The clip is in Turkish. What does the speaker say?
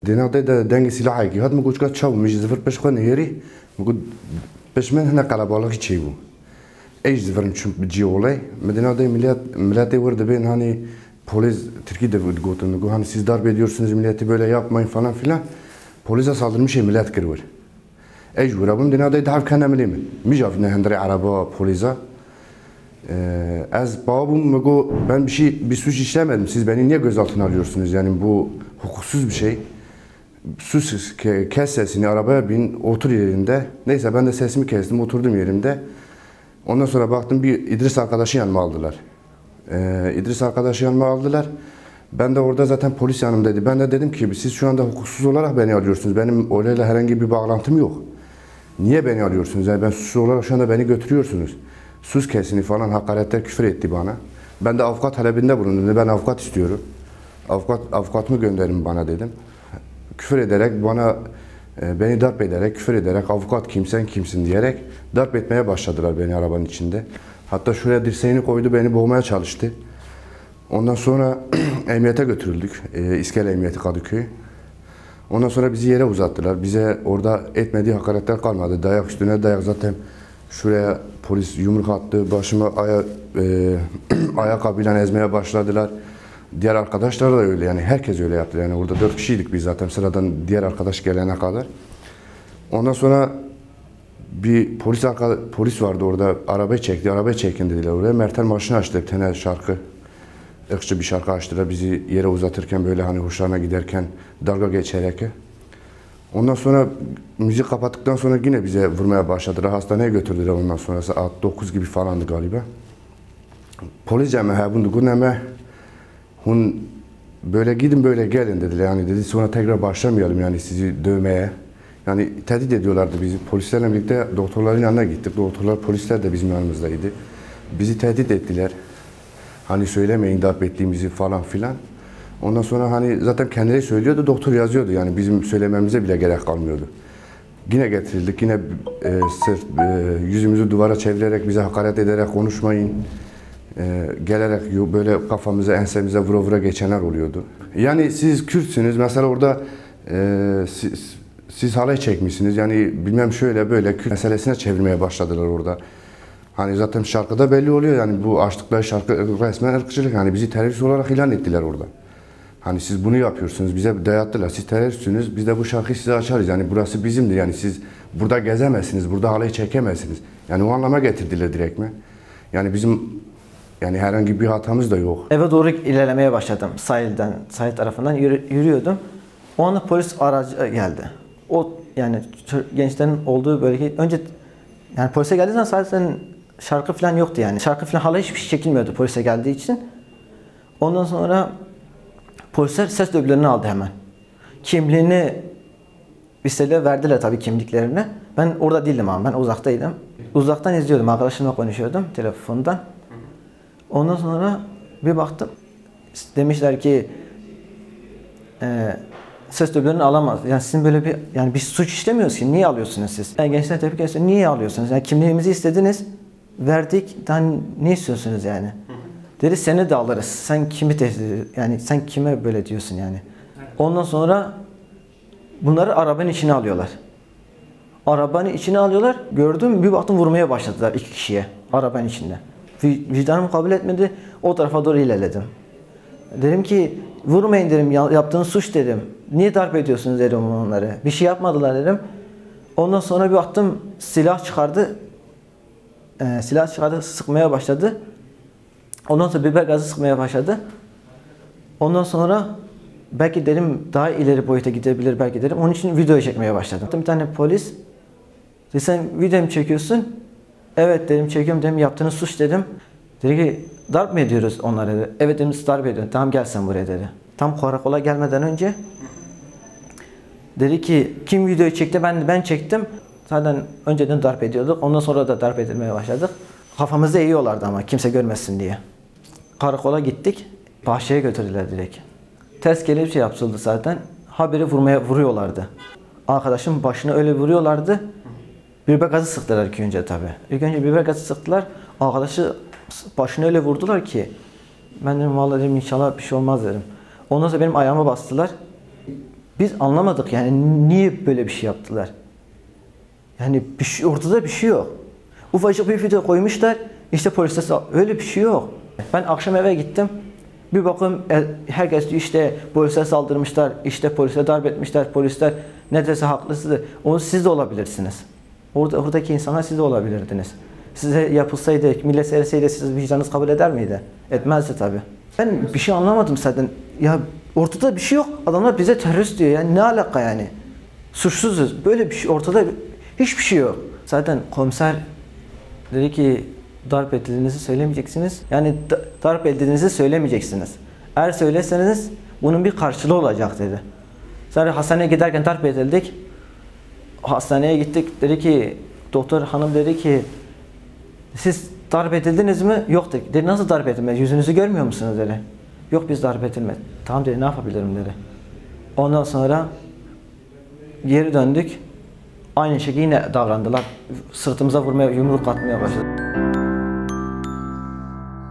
دینا ده دنگ سلاح کی هات مگوش که چاو میشه زفر پش خو نهری مگو پش من هنا قلبالا کی چی بو ایج زفرم چون بجیوله مدینا ده millet ورده بین hani polis Türkiye de gotun go hani siz darbe ediyorsunuz milleti böyle yapmayın falan filan polise saldırmış millet kırıyor ایج ورابم دینا ده دعو کنم لیمن میجاف نه هندری عربا پولیسا az babam mego ben bir suç işlemedim. Siz beni niye gözaltına alıyorsunuz? Yani bu hukuksuz bir şey. Sus kes sesini arabaya bin otur yerinde. Neyse ben de sesimi kestim oturdum yerimde. Ondan sonra baktım bir İdris arkadaşı yanıma aldılar. İdris arkadaşı yanıma aldılar. Ben de orada zaten polis yanımdaydı. Ben de dedim ki siz şu anda hukuksuz olarak beni alıyorsunuz. Benim olayla herhangi bir bağlantım yok. Niye beni alıyorsunuz? Yani ben suçlu olarak şu anda beni götürüyorsunuz. Sus kesini falan hakaretler küfür etti bana. Ben de avukat talebinde bulundum. Ben avukat istiyorum. Avukatımı gönderin bana dedim. Küfür ederek bana beni darp ederek küfür ederek avukat kimsen kimsin diyerek darp etmeye başladılar beni arabanın içinde. Hatta şuraya dirseğini koydu beni boğmaya çalıştı. Ondan sonra emniyete götürüldük. İskele Emniyeti Kadıköy. Ondan sonra bizi yere uzattılar. Bize orada etmediği hakaretler kalmadı. Dayak üstüne dayak zaten. Şuraya polis yumruk attı, başıma ayakkabıyla ezmeye başladılar. Diğer arkadaşlar da öyle yani herkes öyle yaptı yani orada 4 kişiydik biz zaten sıradan diğer arkadaş gelene kadar. Ondan sonra bir polis vardı orada arabayı çekin dediler oraya. Mertel maşını açtı bir tane şarkı. Irkçı bir şarkı açtılar bizi yere uzatırken böyle hani hoşlarına giderken dalga geçerek. Ondan sonra müzik kapattıktan sonra yine bize vurmaya başladılar. Hastaneye götürdüler ondan sonra saat 9 gibi falandı galiba. Polis cemaati bunu güneme hun böyle gidin böyle gelin dediler. Yani dedi sonra tekrar başlamayalım yani sizi dövmeye. Yani tehdit ediyorlardı bizi. Polislerle birlikte doktorların yanına gittik. Doktorlar polisler de bizim yanımızdaydı. Bizi tehdit ettiler. Hani söylemeyin darp ettiğimizi falan filan. Ondan sonra hani zaten kendileri söylüyordu, doktor yazıyordu yani bizim söylememize bile gerek kalmıyordu. Yine getirildik, yine sırf yüzümüzü duvara çevirerek bize hakaret ederek konuşmayın. Gelerek böyle kafamıza, ensemize vura vura geçenler oluyordu. Yani siz Kürtsünüz, mesela orada siz halay çekmişsiniz yani bilmem şöyle böyle Kürt meselesine çevirmeye başladılar orada. Hani zaten şarkıda belli oluyor yani bu açtıkları şarkı resmen ırkçılık yani bizi terörist olarak ilan ettiler orada. Hani siz bunu yapıyorsunuz, bize dayattılar, siz teröristsiniz, biz de bu şarkıyı size açarız. Yani burası bizimdir, yani siz burada gezemezsiniz, burada halayı çekemezsiniz. Yani o anlama getirdiler direkt mi? Yani bizim yani herhangi bir hatamız da yok. Eve doğru ilerlemeye başladım sahil tarafından yürüyordum. O anda polis aracı geldi. O yani gençlerin olduğu bölge, önce yani polise geldiği zaman zaten şarkı falan yoktu yani. Şarkı falan hala hiçbir şey çekilmiyordu polise geldiği için. Ondan sonra polisler ses dövgülerini aldı hemen. Kimliğini istediler, verdiler tabii kimliklerini. Ben orada değildim ama ben uzaktaydım. Uzaktan izliyordum, arkadaşımla konuşuyordum telefondan. Ondan sonra bir baktım, demişler ki ses dövgülerini alamaz. Yani sizin böyle bir suç işlemiyoruz ki, niye alıyorsunuz siz? Yani gençler tepki gösteriyor, niye alıyorsunuz? Yani kimliğimizi istediniz, verdik, daha ne istiyorsunuz yani? Dedi seni de alırız. Sen kimi tehdit yani sen kime böyle diyorsun yani? Ondan sonra bunları arabanın içine alıyorlar. Arabanın içine alıyorlar. Gördüm bir baktım vurmaya başladılar 2 kişiye arabanın içinde. Vicdanım kabul etmedi. O tarafa doğru ilerledim. Dedim ki vurmayın dedim. Yaptığınız suç dedim. Niye darp ediyorsunuz dedim onları. Bir şey yapmadılar dedim. Ondan sonra bir baktım silah çıkardı. Silah çıkardı sıkmaya başladı. Ondan sonra biber gazı sıkmaya başladı. Ondan sonra belki dedim daha ileri boyuta gidebilir belki dedim. Onun için video çekmeye başladım. Bir tane polis dedi sen video mu çekiyorsun? Evet dedim çekiyorum dedim yaptığınız suç dedim. Dedi ki darp mı ediyoruz onları dedi. Evet dedim darp ediyorum. Tamam gel sen buraya dedi. Tam karakola gelmeden önce dedi ki kim videoyu çekti ben çektim. Zaten önceden darp ediyorduk. Ondan sonra da darp edilmeye başladık. Kafamızı eğiyorlardı ama kimse görmesin diye. Karakola gittik. Bahçeye götürdüler direkt. Ters kelepçe yapıldı zaten. Haberi vuruyorlardı. Arkadaşım başına öyle vuruyorlardı. Biber gazı sıktılar ilk önce tabii. İlk önce biber gazı sıktılar. Arkadaşı başına öyle vurdular ki ben dedim vallahi dedim inşallah bir şey olmaz dedim. Ondan sonra benim ayağıma bastılar. Biz anlamadık yani niye böyle bir şey yaptılar. Yani bir şey, ortada bir şey yok. Ufacık bir video koymuşlar. İşte polisler öyle bir şey yok. Ben akşam eve gittim. Bir bakın herkes diyor işte polise saldırmışlar, işte polise darp etmişler, polisler ne dese haklısıdır. Onu siz de olabilirsiniz. Oradaki insanlar siz de olabilirdiniz. Size yapılsaydı, millet seyretseydi siz vicdanınız kabul eder miydi? Etmezdi tabii. Ben bir şey anlamadım zaten. Ya ortada bir şey yok. Adamlar bize terörist diyor. Yani ne alaka yani? Suçsuzuz. Böyle bir şey ortada hiçbir şey yok. Zaten komiser dedi ki darp edildiğinizi söylemeyeceksiniz. Yani darp edildiğinizi söylemeyeceksiniz. Eğer söylerseniz bunun bir karşılığı olacak dedi. Sonra hastaneye giderken darp edildik. Hastaneye gittik. Dedi ki doktor hanım dedi ki siz darp edildiniz mi? Yok dedi. Dedi nasıl darp edilmez? Yüzünüzü görmüyor musunuz dedi. Yok biz darp edilmez. Tamam dedi ne yapabilirim dedi. Ondan sonra geri döndük. Aynı şekilde yine davrandılar. Sırtımıza vurmaya, yumruk atmaya başladı.